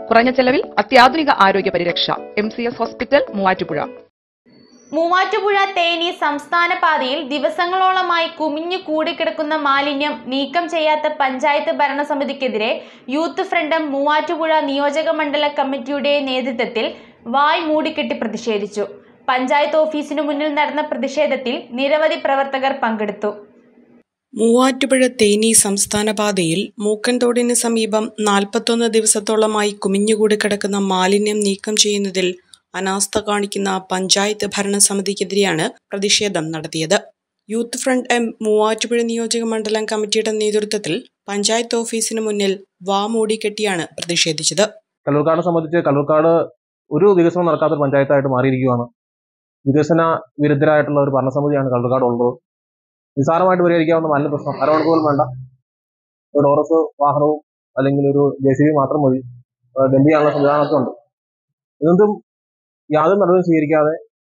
കുറഞ്ഞ ചെലവിൽ അത്യാധുനിക ആരോഗ്യ പരിരക്ഷ. MCS hospital, Muvattupuzha. മൂവാറ്റുപുഴ തേനി സംസ്ഥാന പാതയിൽ ദിവസങ്ങളോളമായി കുമിഞ്ഞു കൂടിക്കിടക്കുന്ന മാലിന്യം നീക്കം ചെയ്യാത്ത പഞ്ചായത്ത് ഭരണസമിതിക്കെതിരെ യൂത്ത് ഫ്രണ്ട് മൂവാറ്റുപുഴ നിയോജക മണ്ഡല കമ്മിറ്റിയുടെ നേതൃത്വത്തിൽ വായ് മൂടിക്കെട്ടി പ്രതിഷേധിച്ചു. പഞ്ചായത്ത് ഓഫീസിനു മുന്നിൽ നടന്ന പ്രതിഷേധത്തിൽ നിരവധി പ്രവർത്തകർ പങ്കെടുത്തു. മൂവാറ്റുപുഴ തേനി സംസ്ഥാന പാതയിൽ മൂക്കൻതോടിന് സമീപം 41 ദിവസത്തോളമായി കുമിഞ്ഞുകൂടി കിടക്കുന്ന മാലിന്യം നീക്കം ചെയ്യുന്നതിൽ അനാസ്ഥ കാണിക്കുന്ന പഞ്ചായത്ത് ഭരണസമിതിക്കെതിരെയാണ് പ്രതിഷേധം നടത്തിയത്. യൂത്ത് ഫ്രണ്ട് മൂവാറ്റുപുഴ നിയോജക മണ്ഡലം കമ്മിറ്റിയുടെ നേതൃത്വത്തിൽ പഞ്ചായത്ത് ഓഫീസിന് മുന്നിൽ വാ മൂടിക്കെട്ടിയാണ് പ്രതിഷേധിച്ചത്. കല്ലൂർക്കാടിനെ സംബന്ധിച്ച് കല്ലൂർക്കാട് ഒരു വികസനം നടക്കാത്ത പഞ്ചായത്തായിട്ട് മാറിയിരിക്കുകയാണ്. വികസന വിരുദ്ധരായിട്ടുള്ള ഒരു ഭരണസമിതിയാണ് കല്ലൂർക്കാട് ഉള്ളത്. നിസ്സാരമായിട്ട് പരിഹരിക്കാവുന്ന മാലിന്യ പ്രശ്നം അരമണിക്കൂർ പോലും വേണ്ട. ഒരു ഡോറസ് വാഹനവും അല്ലെങ്കിൽ ഒരു JCB മാത്രം മതി ഡംപ് ചെയ്യാനുള്ള സംവിധാനമൊക്കെ ഉണ്ട്. ഇതൊന്നും യാതൊരു നടപടിയും സ്വീകരിക്കാതെ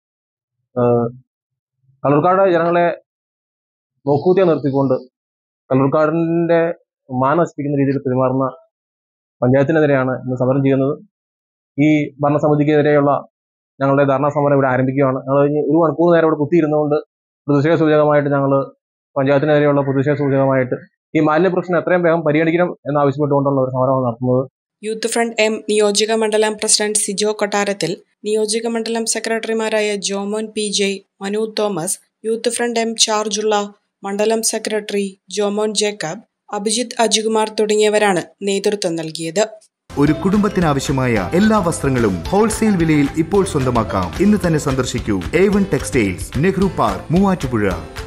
കല്ലൂർക്കാട് ജനങ്ങളെ നോക്കൂത്തിയെ നിർത്തിക്കൊണ്ട് കല്ലൂർക്കാടിന്റെ മാനം നശിപ്പിക്കുന്ന രീതിയിൽ പെരുമാറുന്ന പഞ്ചായത്തിനെതിരെയാണ് ഇന്ന് സമരം ചെയ്യുന്നത്. ഈ ഭരണസമിതിക്കെതിരെയുള്ള ഞങ്ങളുടെ ധർണാ സമരം ഇവിടെ ആരംഭിക്കുകയാണ്. ഞങ്ങൾ കഴിഞ്ഞ് 1 മണിക്കൂർ നേരം ഇവിടെ കുത്തിയിരുന്നുകൊണ്ട് പ്രതിഷേധ സൂചകമായിട്ട് ഞങ്ങൾ പഞ്ചായത്തിനെതിരെയുള്ള പ്രതിഷേധ സൂചകമായിട്ട് ഈ മാലിന്യ പ്രശ്നം എത്രയും വേഗം പരിഗണിക്കണം എന്നാവശ്യപ്പെട്ടുകൊണ്ടുള്ള ഒരു സമരമാണ് നടത്തുന്നത്. യൂത്ത് ഫ്രണ്ട് നിയോജക മണ്ഡലം പ്രസിഡന്റ് സിജോ കൊട്ടാരത്തിൽ, നിയോജക മണ്ഡലം സെക്രട്ടറിമാരായ Jomon PJ, Manu Thomas, youth front ചാർജുള്ള മണ്ഡലം സെക്രട്ടറി ജോമോൻ ജേക്കബ്, അഭിജിത്ത് അജികുമാർ തുടങ്ങിയവരാണ് നേതൃത്വം നൽകിയത്. ഒരു കുടുംബത്തിനാവശ്യമായ എല്ലാ വസ്ത്രങ്ങളും ഹോൾസെയിൽ വിലയിൽ ഇപ്പോൾ സ്വന്തമാക്കാം. ഇന്ന് തന്നെ സന്ദർശിക്കൂ A1 textiles, Nehru park, Muvattupuzha.